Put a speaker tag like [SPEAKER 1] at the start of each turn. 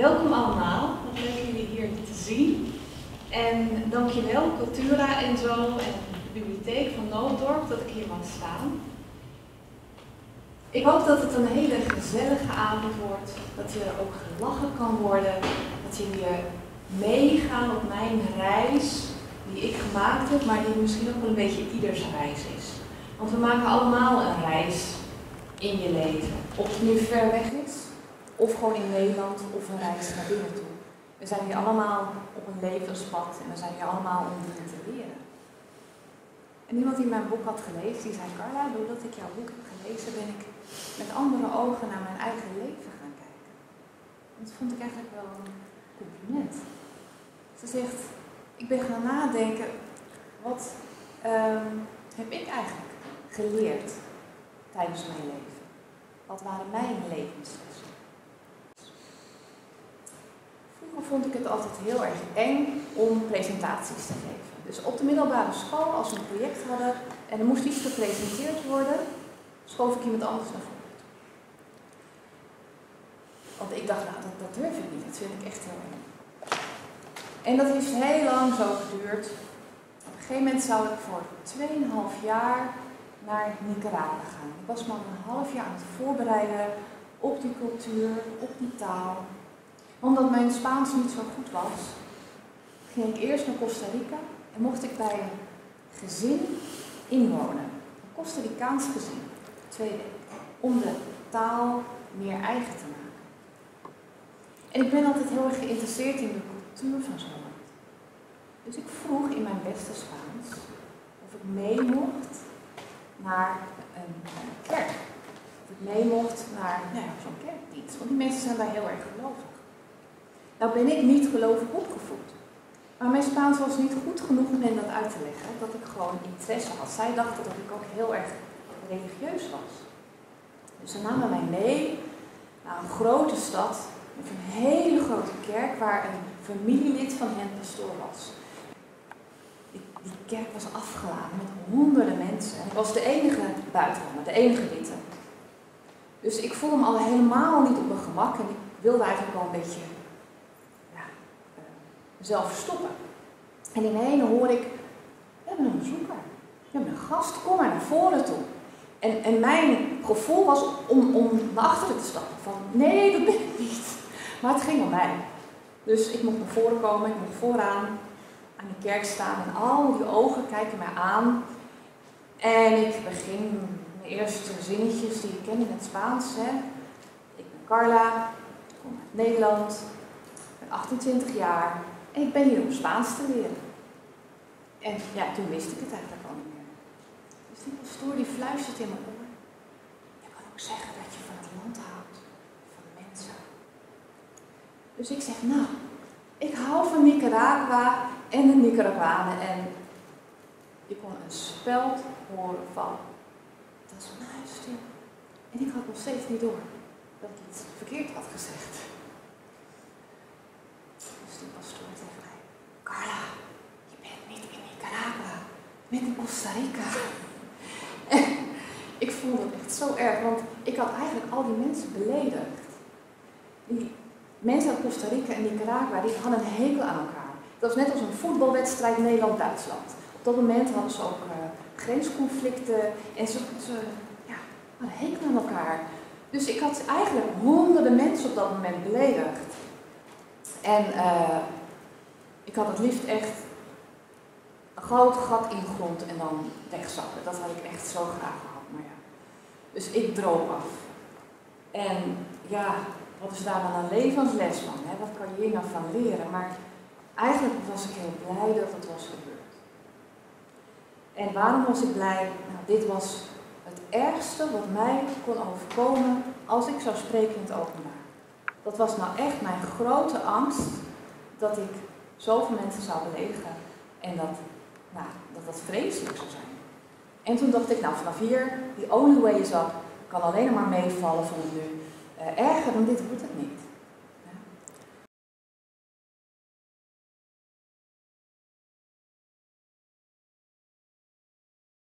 [SPEAKER 1] Welkom allemaal, wat leuk jullie hier te zien. En dankjewel Cultura en zo en de bibliotheek van Nooddorp dat ik hier mag staan. Ik hoop dat het een hele gezellige avond wordt, dat er ook gelachen kan worden, dat jullie meegaan op mijn reis die ik gemaakt heb, maar die misschien ook wel een beetje ieders reis is. Want we maken allemaal een reis in je leven, of het nu ver weg is, of gewoon in Nederland, of een reis naar binnen toe. We zijn hier allemaal op een levenspad en we zijn hier allemaal om dingen te leren. En iemand die mijn boek had gelezen, die zei: Carla, doordat ik jouw boek heb gelezen, ben ik met andere ogen naar mijn eigen leven gaan kijken. En dat vond ik eigenlijk wel een compliment. Ze zegt: ik ben gaan nadenken, wat heb ik eigenlijk geleerd tijdens mijn leven? Wat waren mijn levenslessen? Vroeger vond ik het altijd heel erg eng om presentaties te geven. Dus op de middelbare school, als we een project hadden en er moest iets gepresenteerd worden, schoof ik iemand anders naar voren. Want ik dacht, nou, dat durf ik niet, dat vind ik echt heel eng. En dat heeft heel lang zo geduurd. Op een gegeven moment zou ik voor 2,5 jaar naar Nicaragua gaan. Ik was maar een half jaar aan het voorbereiden op die cultuur, op die taal. Omdat mijn Spaans niet zo goed was, ging ik eerst naar Costa Rica en mocht ik bij een gezin inwonen. Een Costa Ricaans gezin. 2 weken. Om de taal meer eigen te maken. En ik ben altijd heel erg geïnteresseerd in de cultuur van zo'n land. Dus ik vroeg in mijn beste Spaans of ik mee mocht naar een kerk. Of ik mee mocht naar zo'n kerkdienst. Want die mensen zijn daar heel erg gelovig. Nou ben ik niet gelovig opgevoed. Maar mijn Spaans was niet goed genoeg om hen dat uit te leggen. Dat ik gewoon interesse had. Zij dachten dat ik ook heel erg religieus was. Dus ze namen mij mee naar een grote stad. Met een hele grote kerk waar een familielid van hen pastoor was. Die kerk was afgeladen met honderden mensen. En ik was de enige buitenlander, de enige witte. Dus ik voelde me al helemaal niet op mijn gemak. En ik wilde eigenlijk wel een beetje mezelf verstoppen. En ineens hoor ik: we hebben een bezoeker. We hebben een gast, kom maar naar voren toe. En mijn gevoel was om naar achteren te stappen. Van nee, dat ben ik niet. Maar het ging om mij. Dus ik mocht naar voren komen, ik mocht vooraan aan de kerk staan. En al die ogen kijken mij aan. En ik begin mijn eerste zinnetjes die ik ken in het Spaans. Hè. Ik ben Carla, ik kom uit Nederland, ik ben 28 jaar. En ik ben hier om Spaans te leren. En ja, toen wist ik het eigenlijk al niet meer. Dus die pastoor die fluistert in mijn oor: je kan ook zeggen dat je van het land houdt, van de mensen. Dus ik zeg: nou, ik hou van Nicaragua en de Nicaraguanen. En je kon een speld horen vallen. Dat was muisstil. En ik had nog steeds niet door dat ik iets verkeerd had gezegd. Dus die pastoor tegen mij: Carla, je bent niet in Nicaragua, je bent in Costa Rica. En ik vond het echt zo erg, want ik had eigenlijk al die mensen beledigd. Die mensen uit Costa Rica en Nicaragua, die hadden een hekel aan elkaar. Dat was net als een voetbalwedstrijd Nederland-Duitsland. Op dat moment hadden ze ook grensconflicten en ze hadden hekel aan elkaar. Dus ik had eigenlijk honderden mensen op dat moment beledigd. En ik had het liefst echt een groot gat in de grond en dan wegzakken. Dat had ik echt zo graag gehad. Maar ja. Dus ik droop af. En ja, wat is daar dan een levensles van? Hè? Wat kan je hier nou van leren? Maar eigenlijk was ik heel blij dat het was gebeurd. En waarom was ik blij? Nou, dit was het ergste wat mij kon overkomen als ik zou spreken in het openbaar. Dat was nou echt mijn grote angst, dat ik zoveel mensen zou beledigen en dat vreselijk zou zijn. En toen dacht ik, nou vanaf hier, the only way is up, kan alleen maar meevallen van het nu. Erger dan dit wordt het niet.